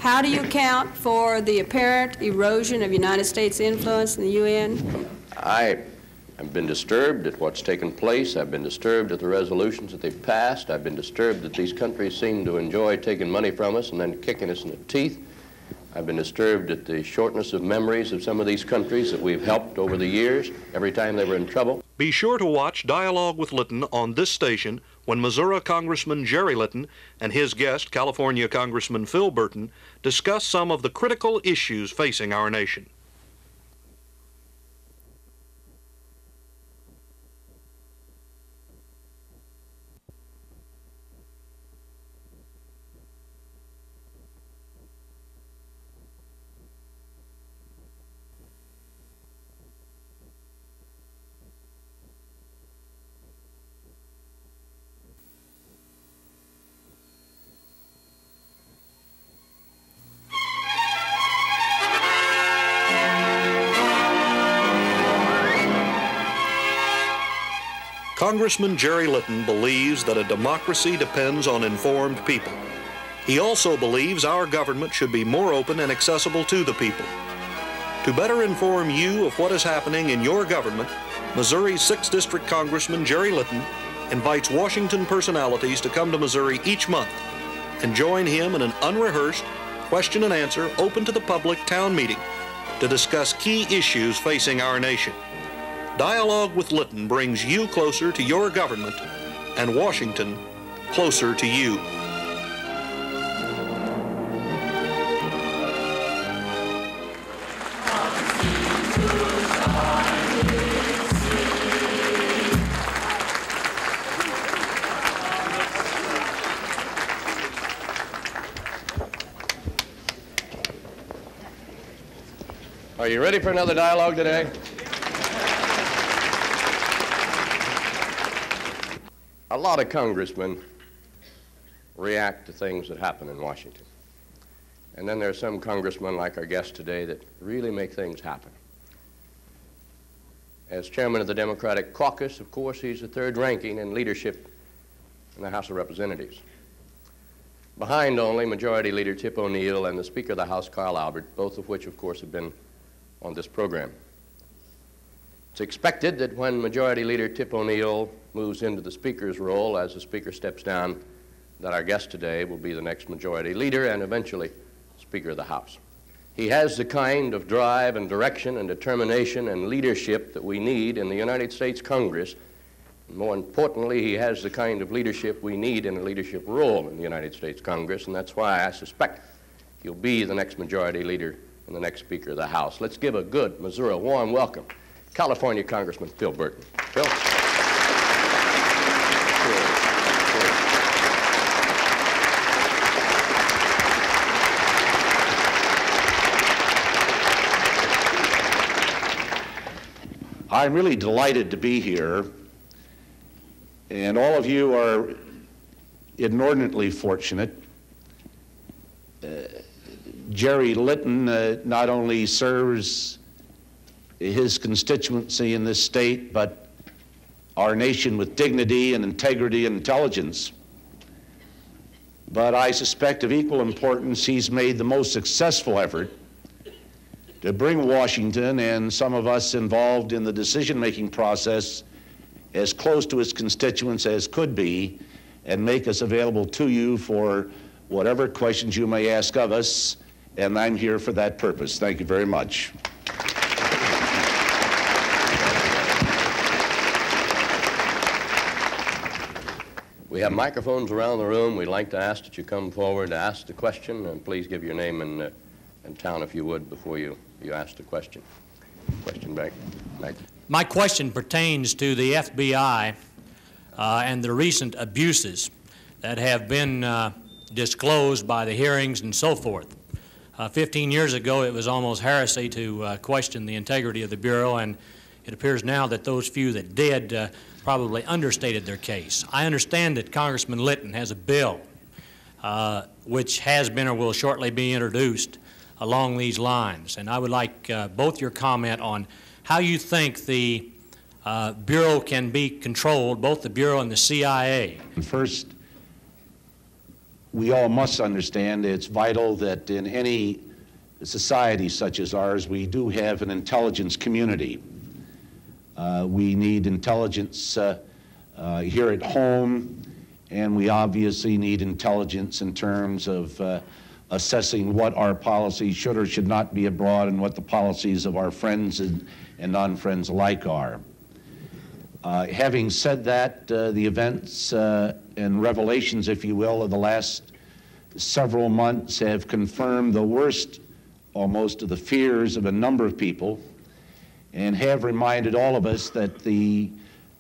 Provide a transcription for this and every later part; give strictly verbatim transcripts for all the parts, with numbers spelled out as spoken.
How do you account for the apparent erosion of United States influence in the U N? I have been disturbed at what's taken place. I've been disturbed at the resolutions that they've passed. I've been disturbed that these countries seem to enjoy taking money from us and then kicking us in the teeth. I've been disturbed at the shortness of memories of some of these countries that we've helped over the years every time they were in trouble. Be sure to watch Dialogue with Litton on this station when Missouri Congressman Jerry Litton and his guest, California Congressman Phil Burton, discuss some of the critical issues facing our nation. Congressman Jerry Litton believes that a democracy depends on informed people. He also believes our government should be more open and accessible to the people. To better inform you of what is happening in your government, Missouri's sixth District Congressman Jerry Litton invites Washington personalities to come to Missouri each month and join him in an unrehearsed, question and answer, open to the public town meeting to discuss key issues facing our nation. Dialogue with Litton brings you closer to your government and Washington closer to you. Are you ready for another dialogue today? A lot of congressmen react to things that happen in Washington. And then there are some congressmen, like our guest today, that really make things happen. As chairman of the Democratic caucus, of course, he's the third ranking in leadership in the House of Representatives, behind only Majority Leader Tip O'Neill and the Speaker of the House, Carl Albert, both of which, of course, have been on this program. It's expected that when Majority Leader Tip O'Neill moves into the Speaker's role as the Speaker steps down, that our guest today will be the next Majority Leader and eventually Speaker of the House. He has the kind of drive and direction and determination and leadership that we need in the United States Congress. And more importantly, he has the kind of leadership we need in a leadership role in the United States Congress, and that's why I suspect he'll be the next Majority Leader and the next Speaker of the House. Let's give a good Missouri warm welcome, California Congressman Phil Burton. Phil? I'm really delighted to be here, and all of you are inordinately fortunate. Uh, Jerry Litton uh, not only serves his constituency in this state, but our nation with dignity and integrity and intelligence. But I suspect of equal importance, he's made the most successful effort to bring Washington and some of us involved in the decision-making process as close to his constituents as could be and make us available to you for whatever questions you may ask of us, and I'm here for that purpose. Thank you very much. We have microphones around the room. We'd like to ask that you come forward to ask the question, and please give your name and, uh, and town, if you would, before you, you ask the question. Question back. back. My question pertains to the F B I uh, and the recent abuses that have been uh, disclosed by the hearings and so forth. Uh, Fifteen years ago, it was almost heresy to uh, question the integrity of the Bureau, and it appears now that those few that did uh, probably understated their case. I understand that Congressman Litton has a bill uh, which has been or will shortly be introduced along these lines, and I would like uh, both your comment on how you think the uh, Bureau can be controlled, both the Bureau and the C I A. First, we all must understand it's vital that in any society such as ours, we do have an intelligence community. Uh, we need intelligence uh, uh, here at home, and we obviously need intelligence in terms of uh, assessing what our policies should or should not be abroad and what the policies of our friends and, and non-friends alike are. Uh, having said that, uh, the events uh, and revelations, if you will, of the last several months have confirmed the worst almost of the fears of a number of people and have reminded all of us that the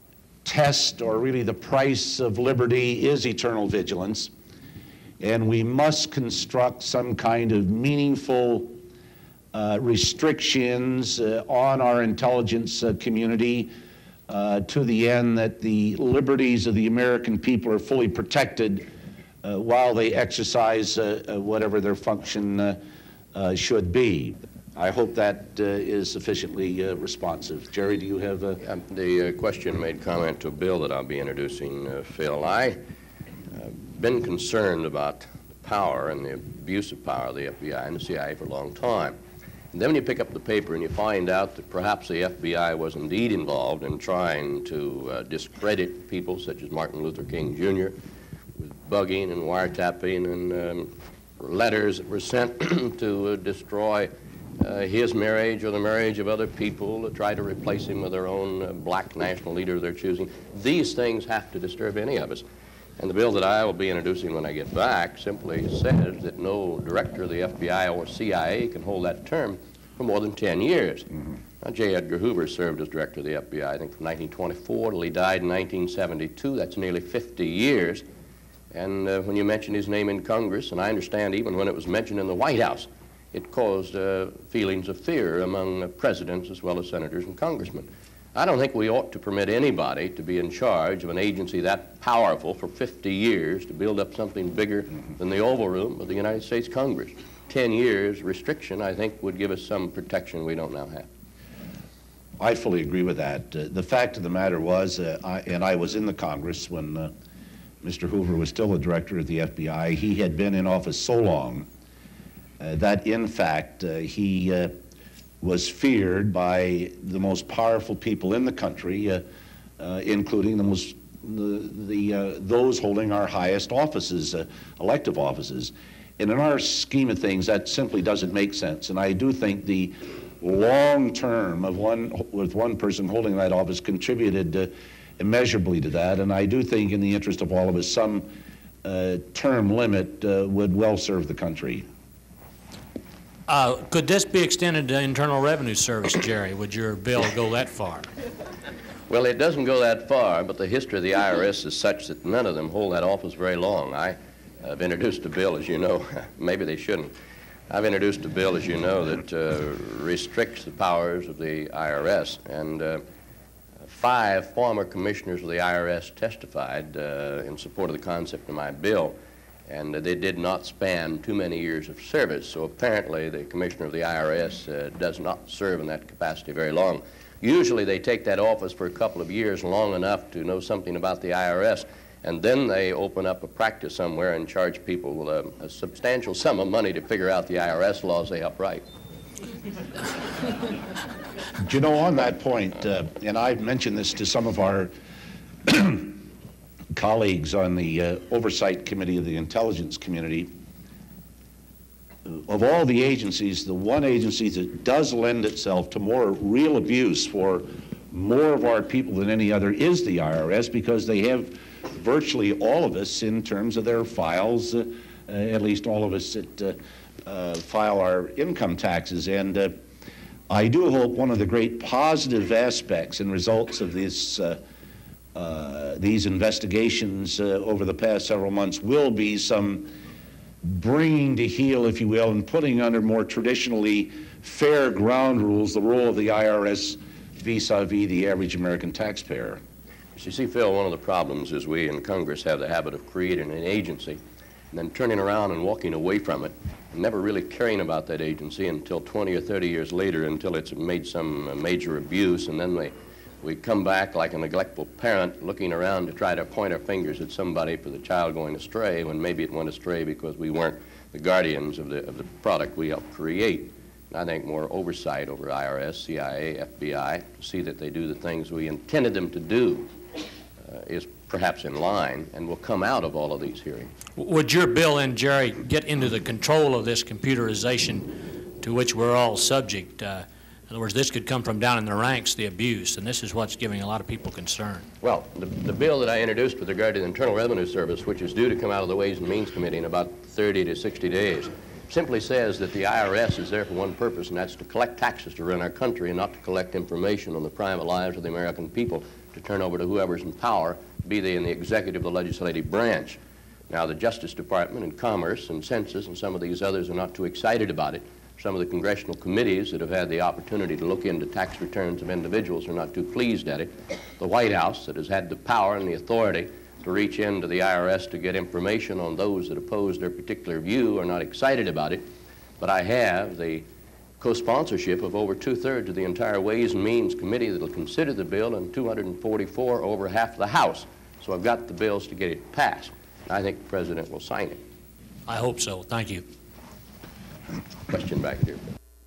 test, or really the price of liberty, is eternal vigilance, and we must construct some kind of meaningful uh, restrictions uh, on our intelligence uh, community uh, to the end that the liberties of the American people are fully protected uh, while they exercise uh, uh, whatever their function uh, uh, should be. I hope that uh, is sufficiently uh, responsive. Jerry, do you have a... Yeah, the uh, question made comment to a bill that I'll be introducing, uh, Phil. I've uh, been concerned about the power and the abuse of power of the F B I and the C I A for a long time. And then when you pick up the paper and you find out that perhaps the F B I was indeed involved in trying to uh, discredit people such as Martin Luther King Junior with bugging and wiretapping and um, letters that were sent to uh, destroy Uh, his marriage or the marriage of other people, to try to replace him with their own uh, black national leader of their choosing. These things have to disturb any of us. And the bill that I will be introducing when I get back simply says that no director of the F B I or C I A can hold that term for more than ten years. Mm-hmm. Now, J. Edgar Hoover served as director of the F B I, I think, from nineteen twenty-four till he died in nineteen seventy-two. That's nearly fifty years. And uh, when you mention his name in Congress, and I understand even when it was mentioned in the White House, it caused uh, feelings of fear among uh, presidents as well as senators and congressmen. I don't think we ought to permit anybody to be in charge of an agency that powerful for fifty years to build up something bigger than the Oval Room of the United States Congress. Ten years restriction, I think, would give us some protection we don't now have. I fully agree with that. Uh, the fact of the matter was, uh, I, and I was in the Congress when uh, Mister Hoover was still the director of the F B I. He had been in office so long Uh, that in fact uh, he uh, was feared by the most powerful people in the country, uh, uh, including the most, the, the uh, those holding our highest offices, uh, elective offices. And in our scheme of things, that simply doesn't make sense. And I do think the long term of one with one person holding that office contributed uh, immeasurably to that. And I do think, in the interest of all of us, some uh, term limit uh, would well serve the country. Uh, could this be extended to Internal Revenue Service, Jerry? Would your bill go that far? Well, it doesn't go that far, but the history of the I R S is such that none of them hold that office very long. I have introduced a bill, as you know, maybe they shouldn't. I've introduced a bill, as you know, that uh, restricts the powers of the I R S, and uh, five former commissioners of the I R S testified uh, in support of the concept of my bill. And uh, they did not span too many years of service. So apparently the commissioner of the I R S uh, does not serve in that capacity very long. Usually they take that office for a couple of years, long enough to know something about the I R S, and then they open up a practice somewhere and charge people with a, a substantial sum of money to figure out the I R S laws they help write. You know, on that point, uh, and I've mentioned this to some of our colleagues on the uh, Oversight Committee of the Intelligence Community, of all the agencies, the one agency that does lend itself to more real abuse for more of our people than any other is the I R S, because they have virtually all of us in terms of their files, uh, uh, at least all of us that uh, uh, file our income taxes. And uh, I do hope one of the great positive aspects and results of this uh, Uh, these investigations uh, over the past several months will be some bringing to heel, if you will, and putting under more traditionally fair ground rules the role of the I R S vis-a-vis the average American taxpayer. You see, Phil, one of the problems is we in Congress have the habit of creating an agency and then turning around and walking away from it and never really caring about that agency until twenty or thirty years later, until it's made some major abuse, and then they we come back like a neglectful parent looking around to try to point our fingers at somebody for the child going astray when maybe it went astray because we weren't the guardians of the, of the product we helped create. And I think more oversight over I R S, C I A, F B I to see that they do the things we intended them to do uh, is perhaps in line and will come out of all of these hearings. Would your bill and Jerry get into the control of this computerization to which we're all subject? Uh, in other words, this could come from down in the ranks, the abuse, and this is what's giving a lot of people concern. Well, the, the bill that I introduced with regard to the Internal Revenue Service, which is due to come out of the Ways and Means Committee in about thirty to sixty days, simply says that the I R S is there for one purpose, and that's to collect taxes to run our country and not to collect information on the private lives of the American people to turn over to whoever's in power, be they in the executive or legislative branch. Now, the Justice Department and Commerce and Census and some of these others are not too excited about it. Some of the congressional committees that have had the opportunity to look into tax returns of individuals are not too pleased at it. The White House, that has had the power and the authority to reach into the I R S to get information on those that oppose their particular view, are not excited about it. But I have the co-sponsorship of over two-thirds of the entire Ways and Means Committee that will consider the bill, and two hundred forty-four over half the House. So I've got the bills to get it passed. I think the President will sign it. I hope so. Thank you. Question back here.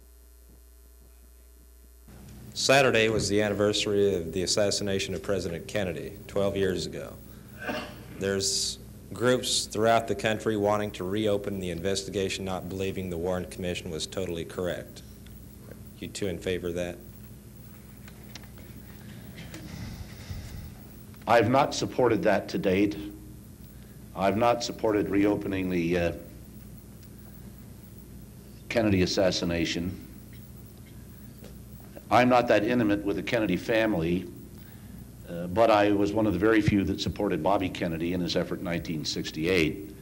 Saturday was the anniversary of the assassination of President Kennedy, twelve years ago. There's groups throughout the country wanting to reopen the investigation, not believing the Warren Commission was totally correct. You two in favor of that? I've not supported that to date. I've not supported reopening the uh, Kennedy assassination. I'm not that intimate with the Kennedy family, uh, but I was one of the very few that supported Bobby Kennedy in his effort in nineteen sixty-eight.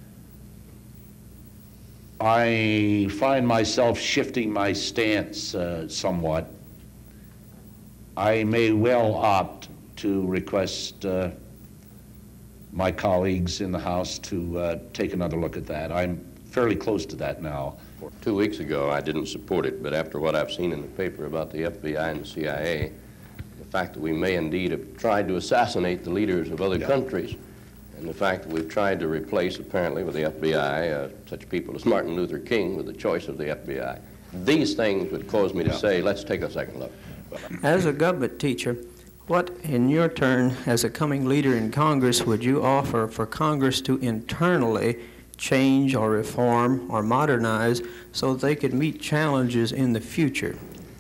I find myself shifting my stance uh, somewhat. I may well opt to request uh, my colleagues in the House to uh, take another look at that. I'm fairly close to that now. Two weeks ago, I didn't support it, but after what I've seen in the paper about the F B I and the C I A, the fact that we may indeed have tried to assassinate the leaders of other Yeah. countries, and the fact that we've tried to replace, apparently, with the F B I, uh, such people as Martin Luther King with the choice of the F B I, these things would cause me to Yeah. say, let's take a second look. As a government teacher, what, in your turn, as a coming leader in Congress, would you offer for Congress to internally change or reform or modernize so that they could meet challenges in the future?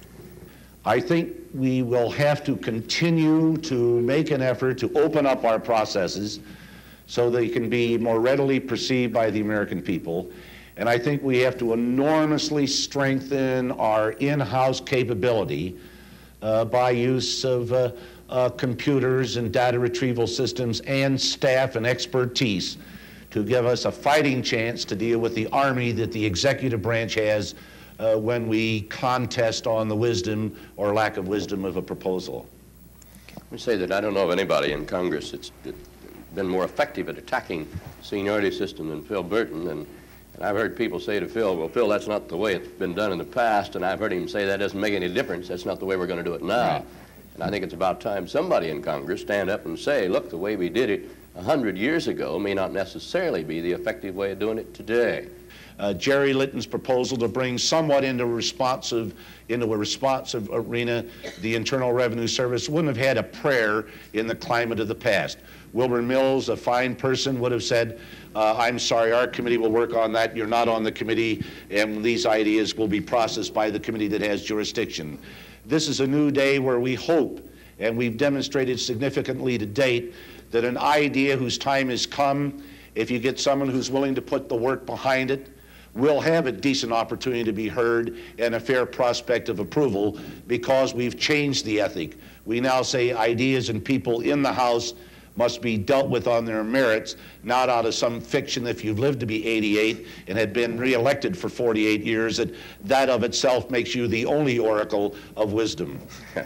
I think we will have to continue to make an effort to open up our processes so they can be more readily perceived by the American people. And I think we have to enormously strengthen our in-house capability uh, by use of uh, uh, computers and data retrieval systems and staff and expertise to give us a fighting chance to deal with the army that the executive branch has uh, when we contest on the wisdom or lack of wisdom of a proposal. Let me say that I don't know of anybody in Congress that's been more effective at attacking the seniority system than Phil Burton, and, and I've heard people say to Phil, well, Phil, that's not the way it's been done in the past, and I've heard him say that doesn't make any difference, that's not the way we're going to do it now. Right. And I think it's about time somebody in Congress stand up and say, look, the way we did it a hundred years ago may not necessarily be the effective way of doing it today. Uh, Jerry Litton's proposal to bring somewhat into responsive, into a responsive arena the Internal Revenue Service wouldn't have had a prayer in the climate of the past. Wilbur Mills, a fine person, would have said, uh, I'm sorry, our committee will work on that, you're not on the committee, and these ideas will be processed by the committee that has jurisdiction. This is a new day where we hope, and we've demonstrated significantly to date, that an idea whose time has come, if you get someone who's willing to put the work behind it, will have a decent opportunity to be heard and a fair prospect of approval, because we've changed the ethic. We now say ideas and people in the House must be dealt with on their merits, not out of some fiction. If you've lived to be eighty-eight and had been reelected for forty-eight years, that that of itself makes you the only oracle of wisdom.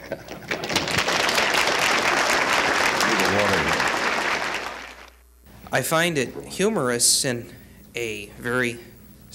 I find it humorous in a very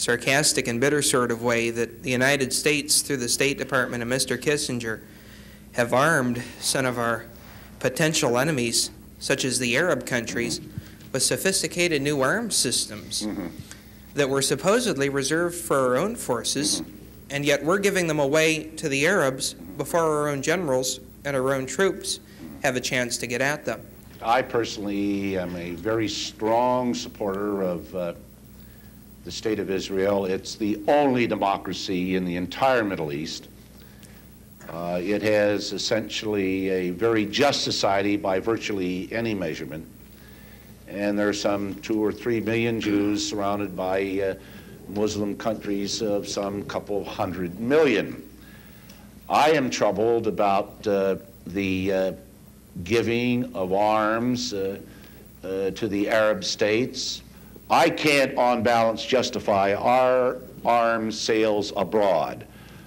sarcastic and bitter sort of way that the United States, through the State Department and Mister Kissinger, have armed some of our potential enemies, such as the Arab countries, with sophisticated new arms systems mm-hmm. that were supposedly reserved for our own forces, mm-hmm. and yet we're giving them away to the Arabs before our own generals and our own troops have a chance to get at them. I personally am a very strong supporter of uh, the State of Israel. It's the only democracy in the entire Middle East. Uh, it has essentially a very just society by virtually any measurement. And there are some two or three million Jews surrounded by uh, Muslim countries of some couple hundred million. I am troubled about uh, the uh, giving of arms uh, uh, to the Arab states. I can't, on balance, justify our arms sales abroad.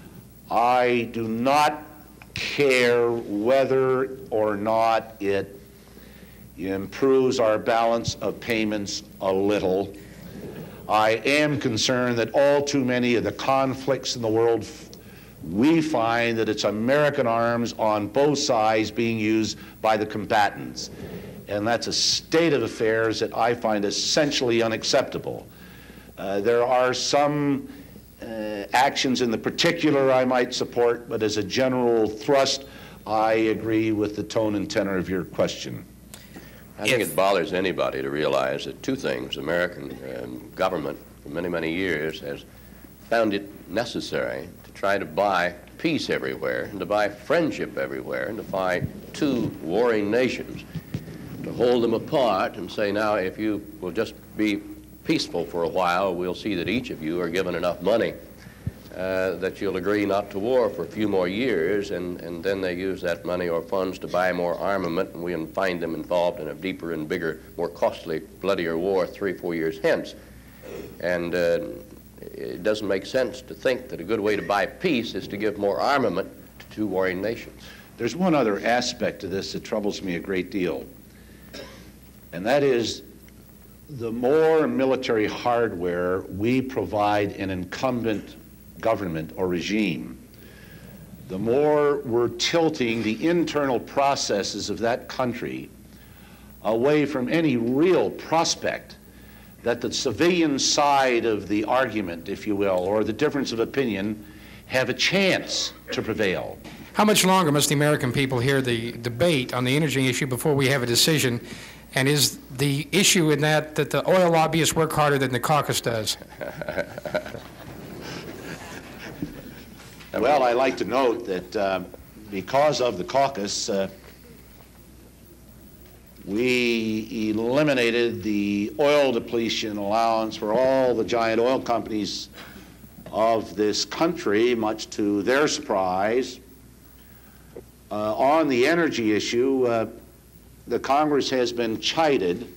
I do not care whether or not it improves our balance of payments a little. I am concerned that all too many of the conflicts in the world, we find that it's American arms on both sides being used by the combatants. And that's a state of affairs that I find essentially unacceptable. Uh, there are some uh, actions in the particular I might support, but as a general thrust, I agree with the tone and tenor of your question. I think it bothers anybody to realize that two things. American um, government for many, many years has found it necessary to try to buy peace everywhere and to buy friendship everywhere and to find two warring nations, to hold them apart and say, now, if you will just be peaceful for a while, we'll see that each of you are given enough money uh, that you'll agree not to war for a few more years, and, and then they use that money or funds to buy more armament, and we can find them involved in a deeper and bigger, more costly, bloodier war three, four years hence. And uh, it doesn't make sense to think that a good way to buy peace is to give more armament to two warring nations. There's one other aspect to this that troubles me a great deal, and that is the more military hardware we provide an incumbent government or regime, the more we're tilting the internal processes of that country away from any real prospect that the civilian side of the argument, if you will, or the difference of opinion, have a chance to prevail. How much longer must the American people hear the debate on the energy issue before we have a decision? And is the issue in that that the oil lobbyists work harder than the caucus does? Well, I like to note that uh, because of the caucus, uh, we eliminated the oil depletion allowance for all the giant oil companies of this country, much to their surprise. Uh, on the energy issue, uh, the Congress has been chided,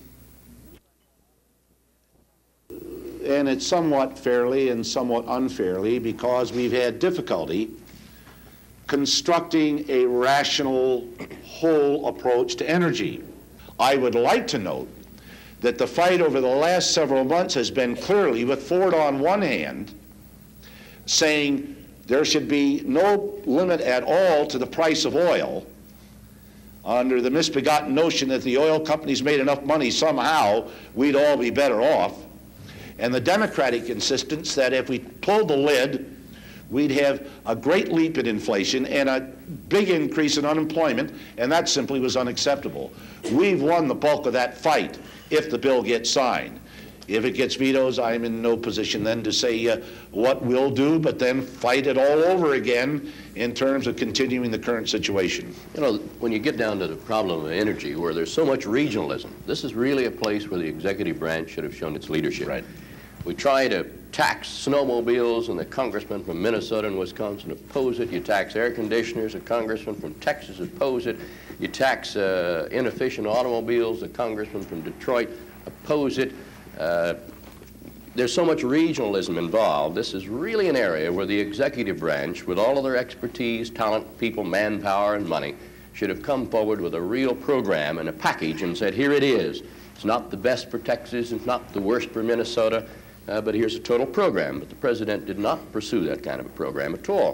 and it's somewhat fairly and somewhat unfairly, because we've had difficulty constructing a rational whole approach to energy. I would like to note that the fight over the last several months has been clearly with Ford on one hand saying there should be no limit at all to the price of oil, under the misbegotten notion that the oil companies made enough money somehow we'd all be better off, and the Democratic insistence that if we pulled the lid, we'd have a great leap in inflation and a big increase in unemployment, and that simply was unacceptable. We've won the bulk of that fight if the bill gets signed. If it gets vetoed, I'm in no position then to say uh, what we'll do, but then fight it all over again in terms of continuing the current situation. You know, when you get down to the problem of energy, where there's so much regionalism, this is really a place where the executive branch should have shown its leadership. Right. We try to tax snowmobiles, and the congressman from Minnesota and Wisconsin oppose it. You tax air conditioners, the congressman from Texas oppose it. You tax uh, inefficient automobiles, the congressman from Detroit oppose it. Uh, there's so much regionalism involved. This is really an area where the executive branch, with all of their expertise, talent, people, manpower, and money, should have come forward with a real program and a package and said, here it is. It's not the best for Texas, it's not the worst for Minnesota, uh, but here's a total program. But the president did not pursue that kind of a program at all.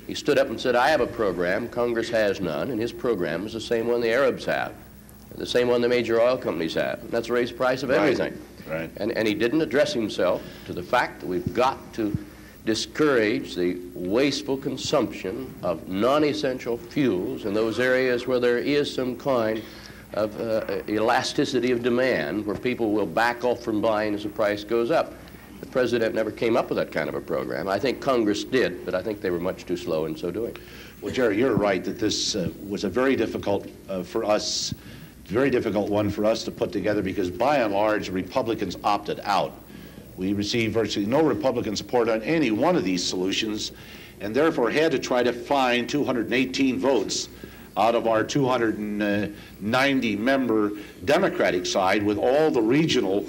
He stood up and said, I have a program, Congress has none, and his program is the same one the Arabs have, the same one the major oil companies have, and that's raise the price of everything. Right. And, and he didn't address himself to the fact that we've got to discourage the wasteful consumption of non-essential fuels in those areas where there is some kind of uh, elasticity of demand, where people will back off from buying as the price goes up. The president never came up with that kind of a program. I think Congress did, but I think they were much too slow in so doing. Well, Jerry, you're right that this uh, was a very difficult uh, for us, very difficult one for us to put together, because by and large, Republicans opted out. We received virtually no Republican support on any one of these solutions, and therefore had to try to find two hundred eighteen votes out of our two hundred ninety member Democratic side, with all the regional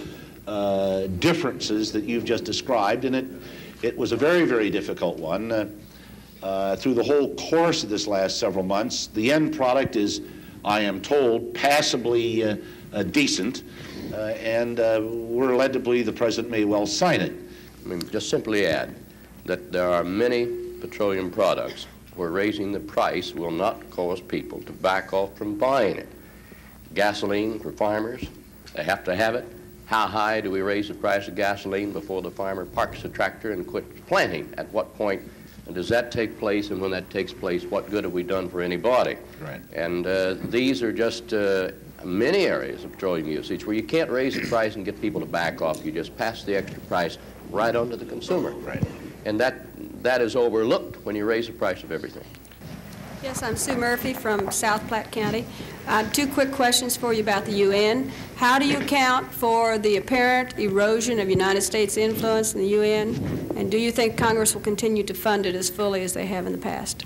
uh, differences that you've just described. And it, it was a very, very difficult one. Uh, uh, through the whole course of this last several months, the end product is, I am told, passably uh, uh, decent, uh, and uh, we're led to believe the president may well sign it. I mean, just simply add that there are many petroleum products where raising the price will not cause people to back off from buying it. Gasoline for farmers, they have to have it. How high do we raise the price of gasoline before the farmer parks the tractor and quits planting? At what point does that take place? And when that takes place, what good have we done for anybody? Right. And uh, these are just uh, many areas of petroleum usage where you can't raise the price and get people to back off. You just pass the extra price right on to the consumer. Right. And that, that is overlooked when you raise the price of everything. Yes, I'm Sue Murphy from South Platte County. Uh, two quick questions for you about the U N. How do you account for the apparent erosion of United States influence in the U N? And do you think Congress will continue to fund it as fully as they have in the past?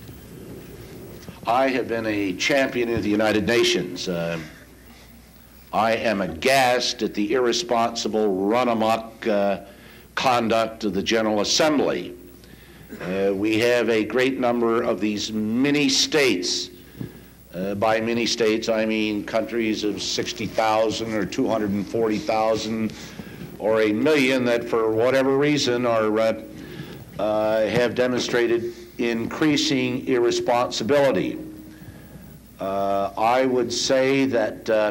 I have been a champion of the United Nations. Uh, I am aghast at the irresponsible run-amok uh, conduct of the General Assembly. Uh, we have a great number of these mini states. Uh, by mini states, I mean countries of sixty thousand or two hundred forty thousand or a million that, for whatever reason, are uh, uh, have demonstrated increasing irresponsibility. Uh, I would say that uh,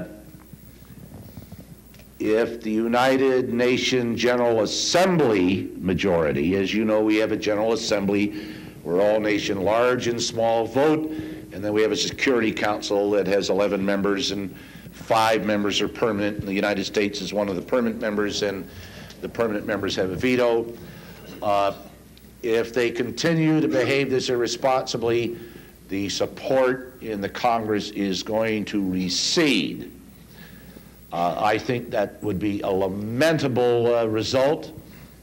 if the United Nations General Assembly majority, as you know, we have a General Assembly where all nation, large and small, vote, and then we have a Security Council that has eleven members, and five members are permanent, and the United States is one of the permanent members, and the permanent members have a veto. Uh, if they continue to behave this irresponsibly, the support in the Congress is going to recede. Uh, I think that would be a lamentable uh, result,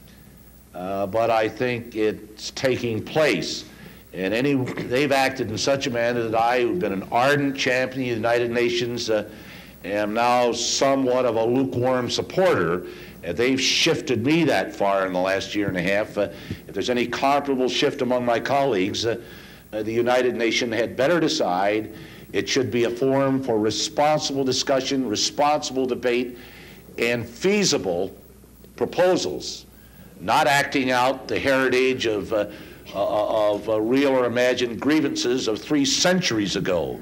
uh, but I think it's taking place. And any, they've acted in such a manner that I, who've been an ardent champion of the United Nations, uh, am now somewhat of a lukewarm supporter. And they've shifted me that far in the last year and a half. Uh, if there's any comparable shift among my colleagues, uh, uh, the United Nations had better decide it should be a forum for responsible discussion, responsible debate, and feasible proposals, not acting out the heritage of, uh, of uh, real or imagined grievances of three centuries ago.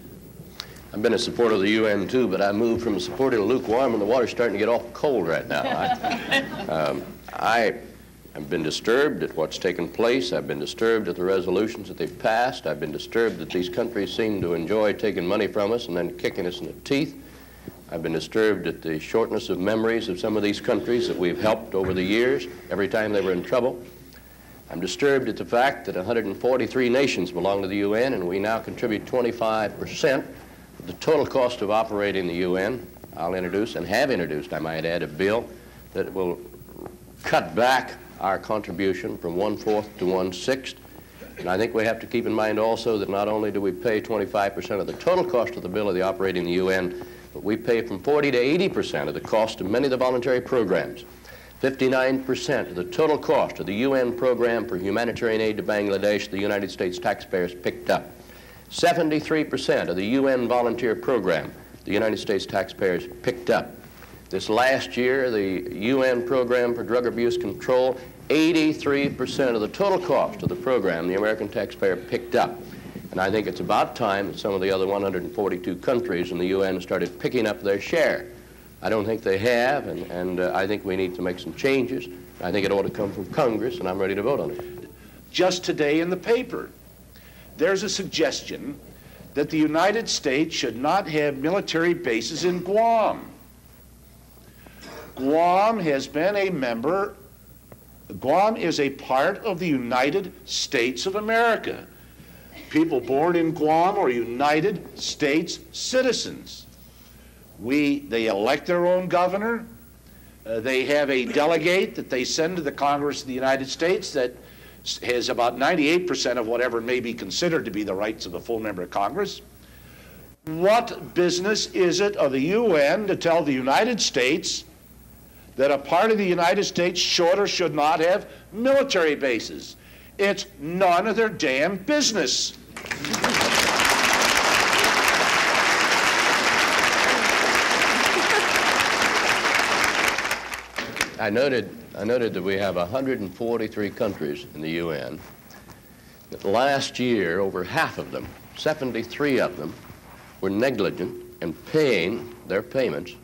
I've been a supporter of the U N too, but I moved from a supporter to lukewarm, and the water's starting to get awful cold right now. I, um, I have been disturbed at what's taken place. I've been disturbed at the resolutions that they've passed. I've been disturbed that these countries seem to enjoy taking money from us and then kicking us in the teeth. I've been disturbed at the shortness of memories of some of these countries that we've helped over the years every time they were in trouble. I'm disturbed at the fact that one hundred forty-three nations belong to the U N, and we now contribute twenty-five percent of the total cost of operating the U N. I'll introduce, and have introduced, I might add, a bill that will cut back our contribution from one-fourth to one-sixth. And I think we have to keep in mind also that not only do we pay twenty-five percent of the total cost of the bill of the operating the U N, but we pay from forty to eighty percent of the cost of many of the voluntary programs. fifty-nine percent of the total cost of the U N program for humanitarian aid to Bangladesh, the United States taxpayers picked up. seventy-three percent of the U N volunteer program, the United States taxpayers picked up. This last year, the U N program for drug abuse control eighty-three percent of the total cost of the program the American taxpayer picked up. And I think it's about time that some of the other one hundred forty-two countries in the U N started picking up their share. I don't think they have, and, and uh, I think we need to make some changes. I think it ought to come from Congress, and I'm ready to vote on it. Just today in the paper, there's a suggestion that the United States should not have military bases in Guam. Guam has been a member, Guam is a part of the United States of America. People born in Guam are United States citizens. We, they elect their own governor. Uh, they have a delegate that they send to the Congress of the United States that has about ninety-eight percent of whatever may be considered to be the rights of a full member of Congress. What business is it of the U N to tell the United States that a part of the United States should or should not have military bases? It's none of their damn business. I noted, I noted that we have one hundred forty-three countries in the U N. That last year, over half of them, seventy-three of them, were negligent in paying their payments.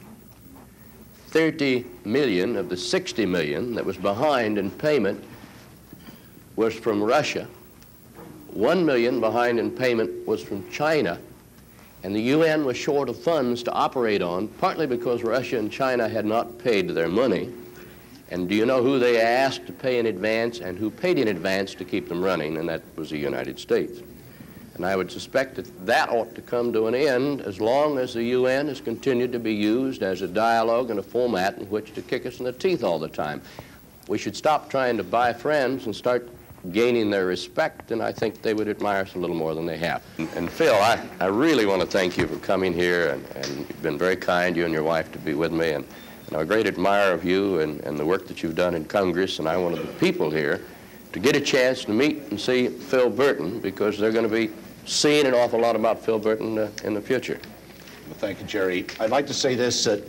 thirty million of the sixty million that was behind in payment was from Russia. one million behind in payment was from China. And the U N was short of funds to operate on, partly because Russia and China had not paid their money. And do you know who they asked to pay in advance and who paid in advance to keep them running? And that was the United States. And I would suspect that that ought to come to an end as long as the U N has continued to be used as a dialogue and a format in which to kick us in the teeth all the time. We should stop trying to buy friends and start gaining their respect, and I think they would admire us a little more than they have. And, and Phil, I, I really want to thank you for coming here, and, and you've been very kind, you and your wife, to be with me. And, and I'm a great admirer of you and, and the work that you've done in Congress, and I wanted the people here to get a chance to meet and see Phil Burton, because they're going to be seeing an awful lot about Phil Burton uh, in the future. Well, thank you, Jerry. I'd like to say this, that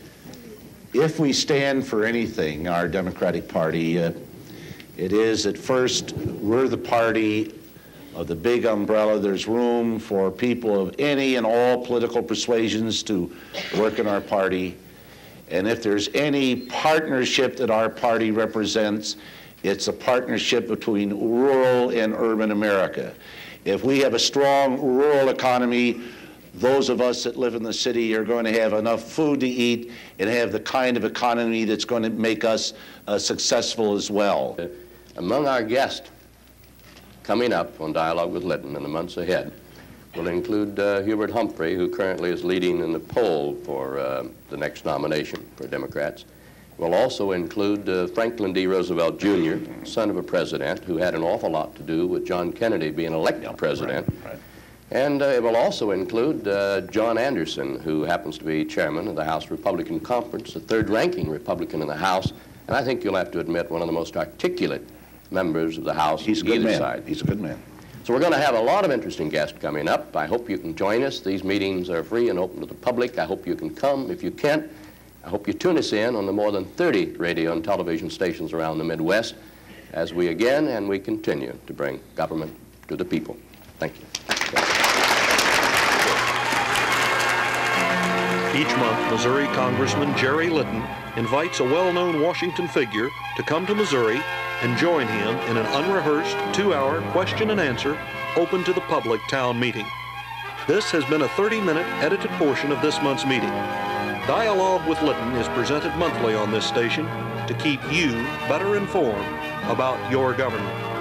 if we stand for anything, our Democratic Party, uh, it is at first, we're the party of the big umbrella. There's room for people of any and all political persuasions to work in our party. And if there's any partnership that our party represents, it's a partnership between rural and urban America. If we have a strong rural economy, those of us that live in the city are going to have enough food to eat and have the kind of economy that's going to make us uh, successful as well. Uh, among our guests coming up on Dialogue with Litton in the months ahead will include uh, Hubert Humphrey, who currently is leading in the poll for uh, the next nomination for Democrats. We'll also include uh, Franklin D. Roosevelt, Junior, son of a president, who had an awful lot to do with John Kennedy being elected yeah, president. Right, right. And uh, it will also include uh, John Anderson, who happens to be chairman of the House Republican Conference, the third-ranking Republican in the House, and I think you'll have to admit one of the most articulate members of the House. He's a good either man. Side. He's a good man. So we're going to have a lot of interesting guests coming up. I hope you can join us. These meetings are free and open to the public. I hope you can come. If you can't, I hope you tune us in on the more than thirty radio and television stations around the Midwest as we again and we continue to bring government to the people. Thank you. Each month, Missouri Congressman Jerry Litton invites a well-known Washington figure to come to Missouri and join him in an unrehearsed two-hour question and answer open to the public town meeting. This has been a thirty-minute edited portion of this month's meeting. Dialogue with Litton is presented monthly on this station to keep you better informed about your government.